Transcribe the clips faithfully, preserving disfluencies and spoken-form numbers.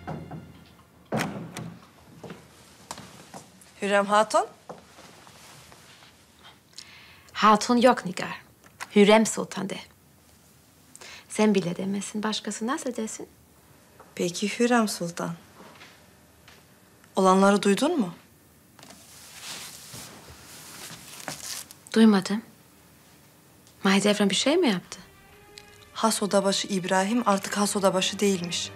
Hürrem Hatun? Hatun yok Nigar. Hürrem Sultan de. Sen bile demesin. Başkası nasıl desin? Peki Hürrem Sultan. Olanları duydun mu? Duymadım. Mahidevran bir şey mi yaptı? Has odabaşı İbrahim artık has odabaşı değilmiş.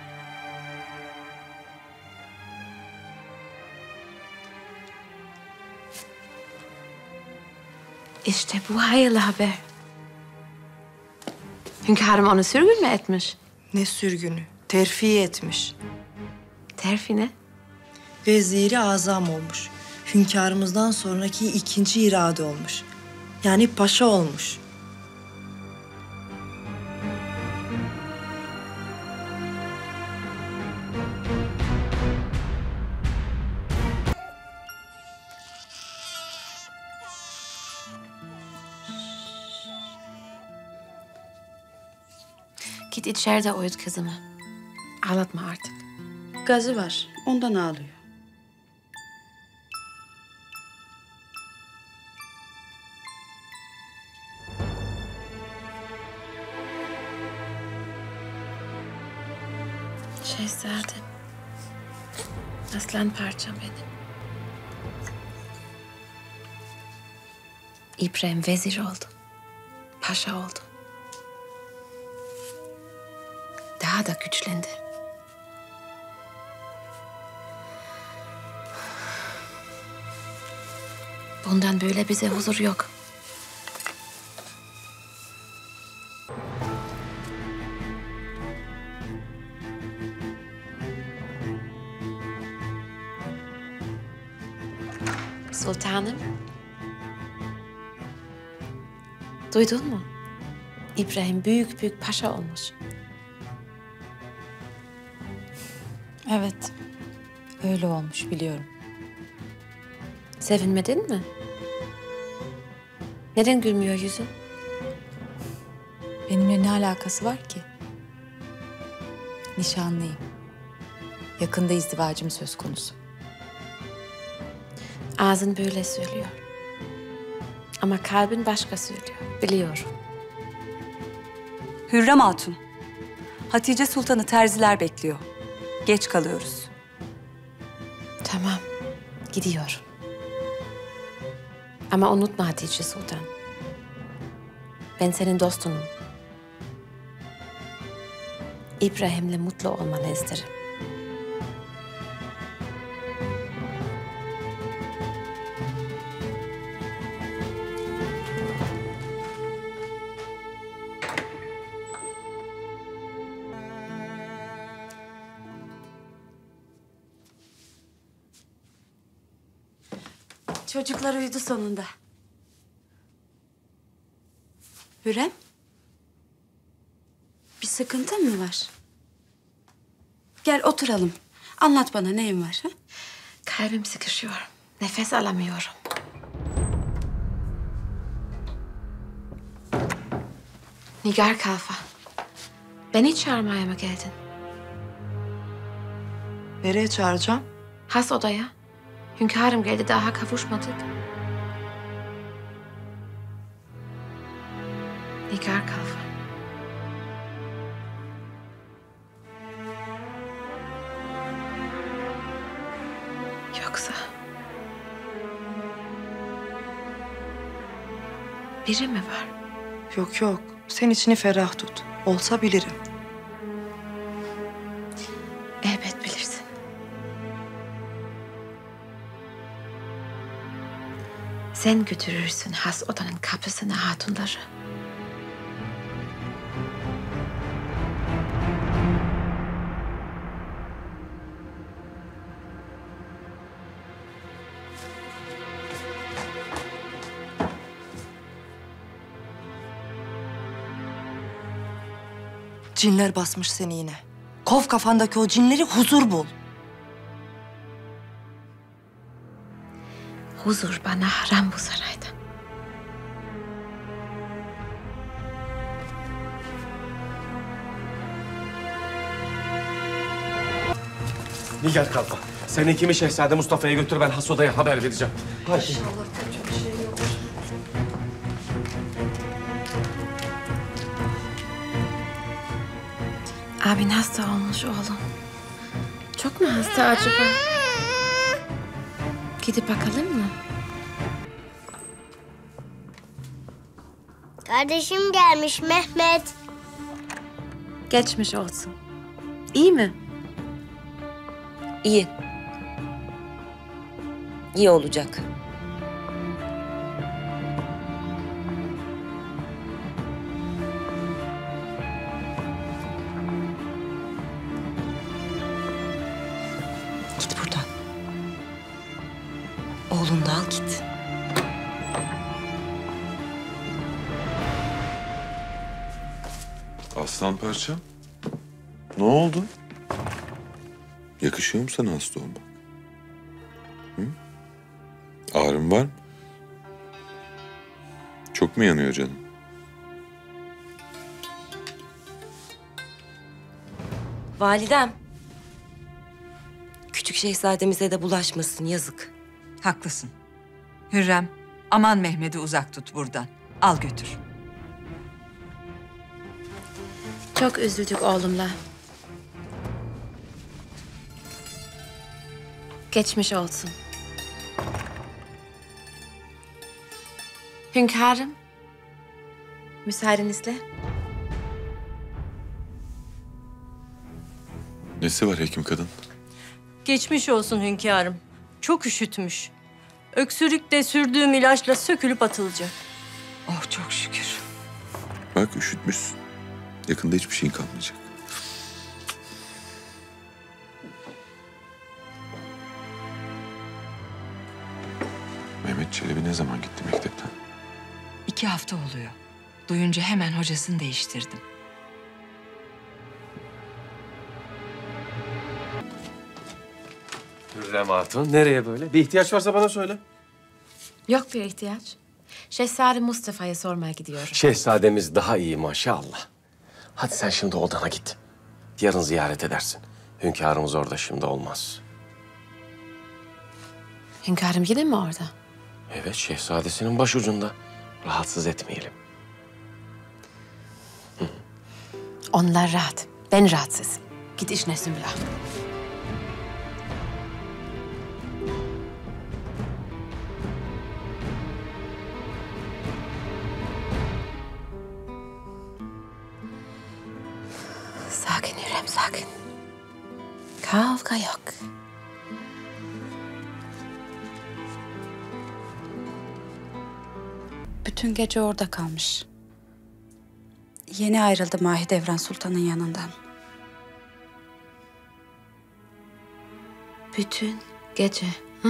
İşte bu hayırlı haber. Hünkârım onu sürgün mü etmiş? Ne sürgünü? Terfi etmiş. Terfi ne? Veziri azam olmuş. Hünkârımızdan sonraki ikinci irade olmuş. Yani paşa olmuş. Git içeride uyut kızımı. Ağlatma artık. Gazı var, ondan ağlıyor. Şehzadem. Aslan parçam benim. İbrahim vezir oldu. Paşa oldu. Daha da güçlendi. Bundan böyle bize huzur yok. Sultanım. Duydun mu? İbrahim büyük büyük paşa olmuş. Evet, öyle olmuş biliyorum. Sevinmedin mi? Neden gülmüyor yüzün? Benimle ne alakası var ki? Nişanlıyım. Yakında izdivacım söz konusu. Ağzın böyle söylüyor. Ama kalbin başka söylüyor. Biliyorum. Hürrem Hatun, Hatice Sultan'ı terziler bekliyor. Geç kalıyoruz. Tamam. Gidiyorum. Ama unutma Hatice Sultan. Ben senin dostunum. İbrahim'le mutlu olmanı isterim. Çocuklar uyudu sonunda. Hürrem, bir sıkıntın mı var? Gel oturalım. Anlat bana neyin var ha? Kalbim sıkışıyor. Nefes alamıyorum. Nigar Kalfa. Beni çağırmaya mı geldin? Nereye çağıracağım? Has odaya. Hünkârım geldi, daha kavuşmadık. Nigar Kalfa. Yoksa... biri mi var? Yok yok. Sen içini ferah tut. Olsa bilirim. Elbet bilirsin. Sen götürürsün has odanın kapısına hatunları. Cinler basmış seni yine. Kov kafandaki o cinleri, huzur bul. Huzur bana haram bu sarayda. Nigar kalfa. Senin kimi Şehzade Mustafa'ya götür, ben has odaya haber vereceğim. Hadi. İnşallah kötü bir şey yok. Abin hasta olmuş oğlum. Çok mu hasta acaba? Gidip bakalım mı? Kardeşim gelmiş Mehmet. Geçmiş olsun. İyi mi? İyi. İyi olacak. Git buradan. Oğlunu da al git. Aslan parçam. Ne oldu? Yakışıyor mu sana hasta olmak? Hı? Ağrın var mı? Çok mu yanıyor canım? Validem. Küçük şehzademize de bulaşmasın, yazık. Haklısın. Hürrem, aman Mehmet'i uzak tut buradan. Al götür. Çok üzüldük oğlumla. Geçmiş olsun. Hünkârım. Müsaadenizle. Nesi var hekim kadın? Geçmiş olsun hünkârım. Çok üşütmüş. Öksürük de sürdüğüm ilaçla sökülüp atılacak. Oh çok şükür. Bak üşütmüşsün. Yakında hiçbir şeyin kalmayacak. Mehmet Çelebi ne zaman gitti mektepten? İki hafta oluyor. Duyunca hemen hocasını değiştirdim. Hürrem Hatun, nereye böyle? Bir ihtiyaç varsa bana söyle. Yok bir ihtiyaç. Şehzade Mustafa'ya sormaya gidiyorum. Şehzademiz daha iyi maşallah. Hadi sen şimdi odana git. Yarın ziyaret edersin. Hünkârımız orada şimdi olmaz. Hünkârım yine mi orada? Evet, şehzadesinin başucunda. Rahatsız etmeyelim. Onlar rahat. Ben rahatsızım. Git işine Sümbül Ağa. Sakin Hürrem, sakin. Kavga yok. Bütün gece orada kalmış. Yeni ayrıldı Mahidevran Sultan'ın yanından. Bütün gece, hı?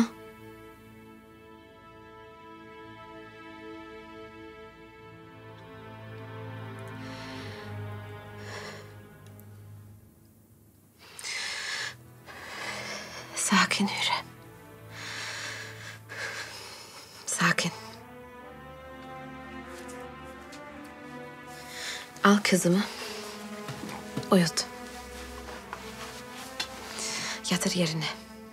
Sakin Hürrem. Sakin. Al kızımı. Uyut. Yatır yerine.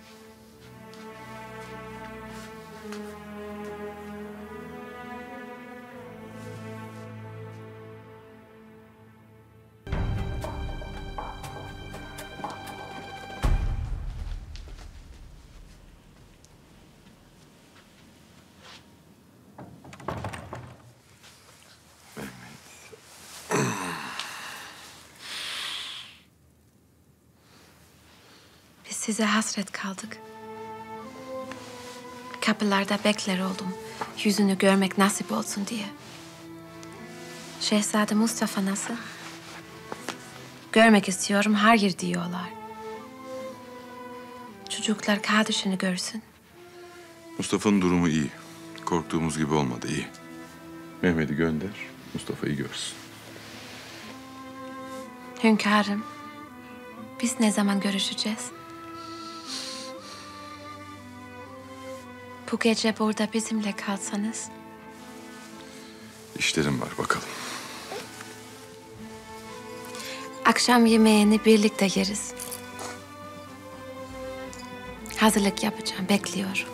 Biz size hasret kaldık. Kapılarda bekler oldum. Yüzünü görmek nasip olsun diye. Şehzade Mustafa nasıl? Görmek istiyorum, hayır diyorlar. Çocuklar kardeşini görsün. Mustafa'nın durumu iyi. Korktuğumuz gibi olmadı, iyi. Mehmet'i gönder, Mustafa'yı görsün. Hünkârım, biz ne zaman görüşeceğiz? Bu gece burada bizimle kalsanız. İşlerim var, bakalım. Akşam yemeğini birlikte yeriz. Hazırlık yapacağım, bekliyorum.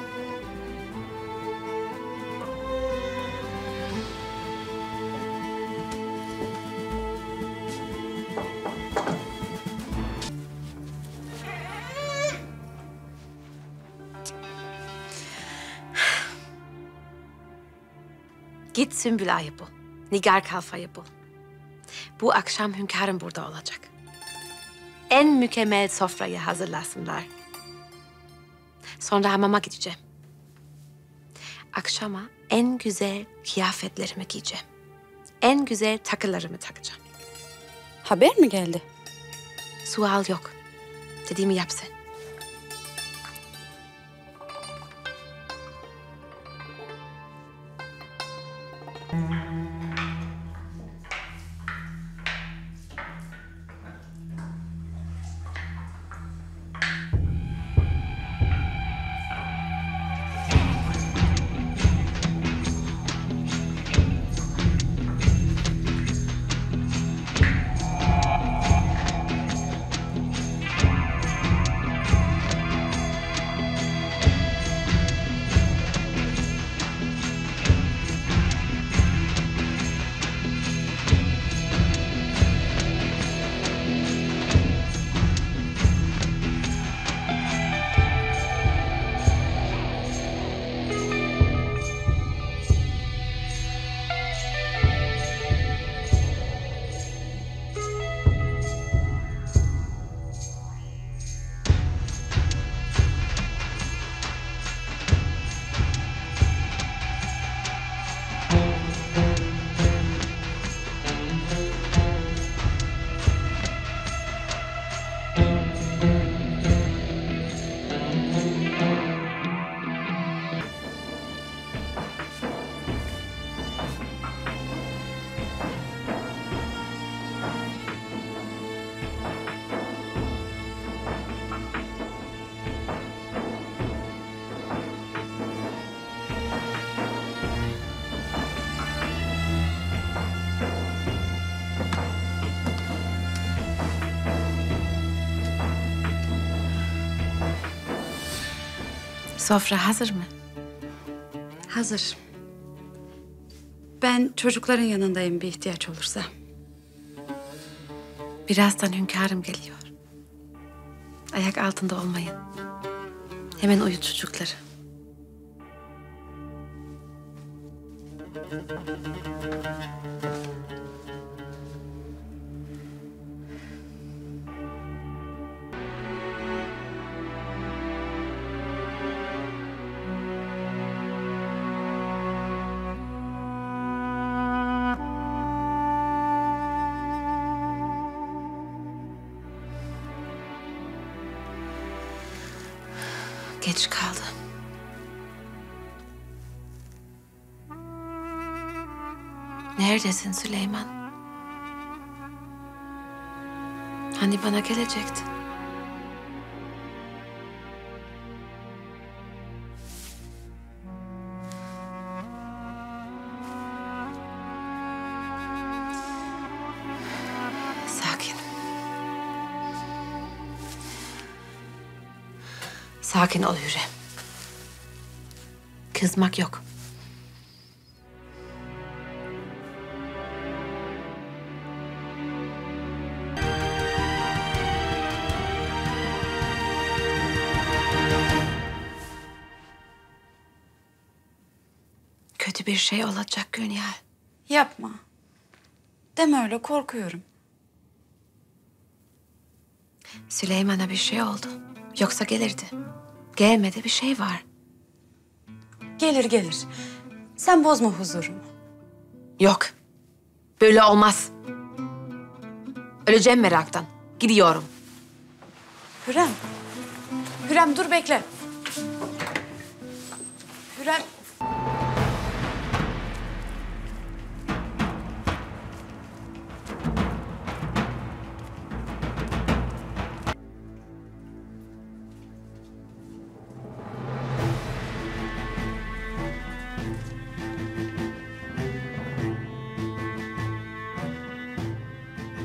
Git Sümbül Ağa'yı bul. Nigar Kalfa'yı bul. Bu akşam hünkârım burada olacak. En mükemmel sofrayı hazırlasınlar. Sonra hamama gideceğim. Akşama en güzel kıyafetlerimi giyeceğim. En güzel takılarımı takacağım. Haber mi geldi? Sual yok. Dediğimi yap sen. Sofra hazır mı? Hazır. Ben çocukların yanındayım bir ihtiyaç olursa. Birazdan hünkârım geliyor. Ayak altında olmayın. Hemen uyut çocukları. Geç kaldı. Neredesin Süleyman? Hani bana gelecektin? Sakin. Sakin ol Hürrem. Kızmak yok. Kötü bir şey olacak Günyal. Yapma. Deme öyle, korkuyorum. Süleyman'a bir şey oldu. Yoksa gelirdi. Gelmedi, bir şey var. Gelir gelir. Sen bozma huzurumu. Yok. Böyle olmaz. Öleceğim meraktan. Gidiyorum. Hürrem. Hürrem dur bekle. Hürrem.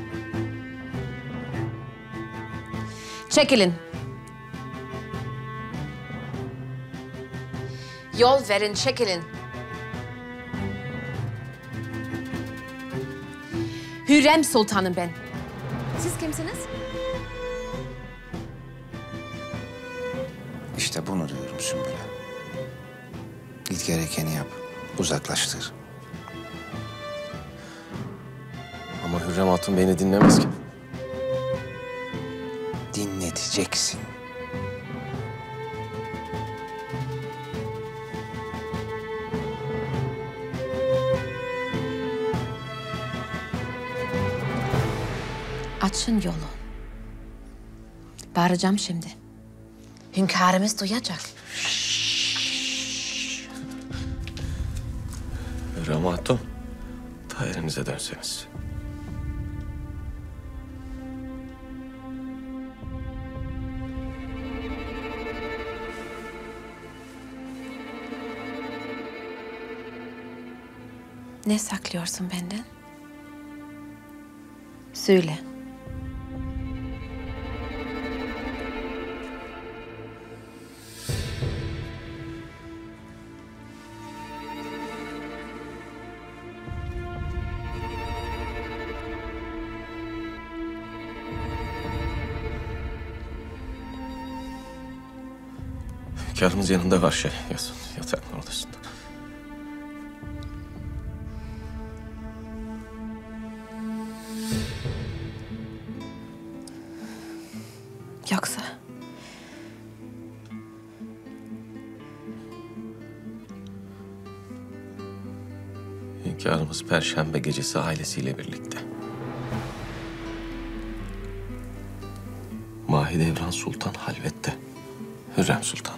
Çekilin. Yol verin, çekilin. Hürrem Sultanım ben. Siz kimsiniz? İşte bunu diyorum Sümbüle. Git gerekeni yap. Uzaklaştır. Ama Hürrem Hatun beni dinlemez ki. Dinleteceksin. Açın yolu. Bağıracağım şimdi. Hünkârımız duyacak. Hürrem Hatun, dairenize dönseniz. Ne saklıyorsun benden? Söyle. Hünkârımız yanında var şey. Yatın, yatağın odasında. Yoksa... Hünkârımız Perşembe gecesi ailesiyle birlikte. Mahidevran Sultan halvette. Hürrem Sultanım.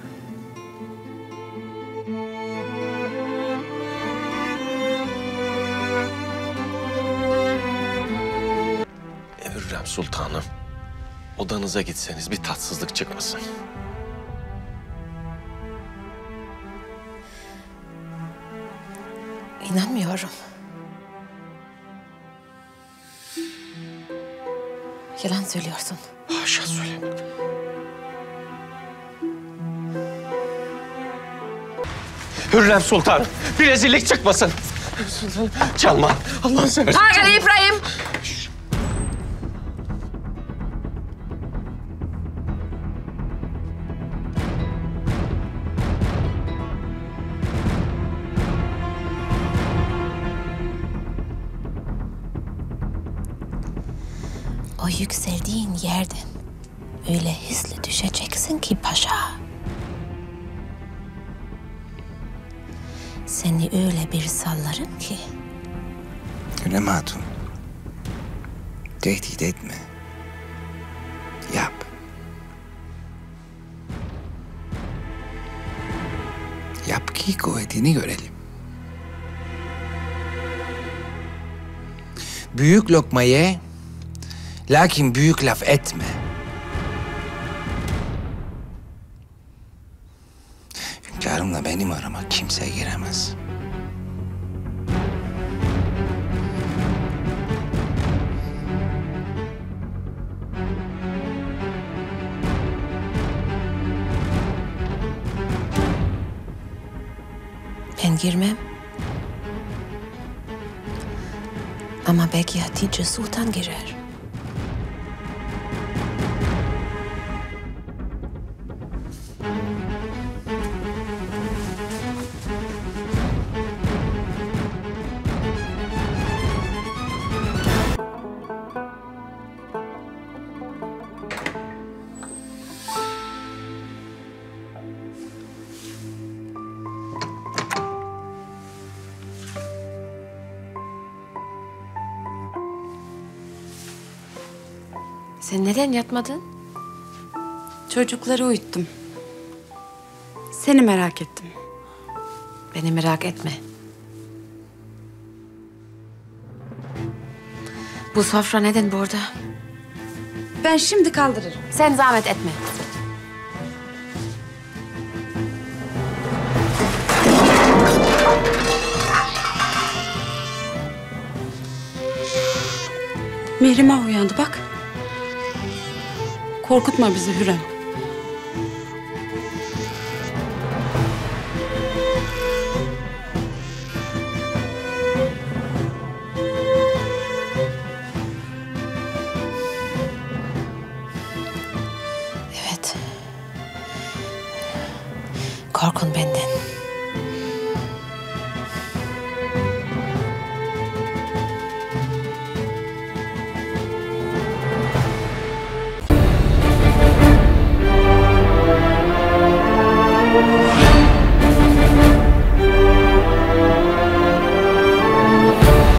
Hürrem Sultanım, odanıza gitseniz bir tatsızlık çıkmasın. İnanmıyorum. Yalan söylüyorsun. Haşa söylemem. Hürrem Sultan, bir rezillik çıkmasın. Çalma, Allah'ını seversen. Hakan İbrahim! O yükseldiğin yerden öyle hızlı düşeceksin ki paşa. Seni öyle bir sallarım ki. Hürrem Hatun. Tehdit etme. Yap. Yap ki kuvvetini görelim. Büyük lokma ye, lakin büyük laf etme. Hünkârımla benim arama kimse giremez. Ben girmem. Ama belki Hatice Sultan girer. Sen neden yatmadın? Çocukları uyuttum. Seni merak ettim. Beni merak etme. Bu sofra neden burada? Ben şimdi kaldırırım. Sen zahmet etme. Mihrimah uyandı bak. Korkutma bizi Hürrem. Korkun benden.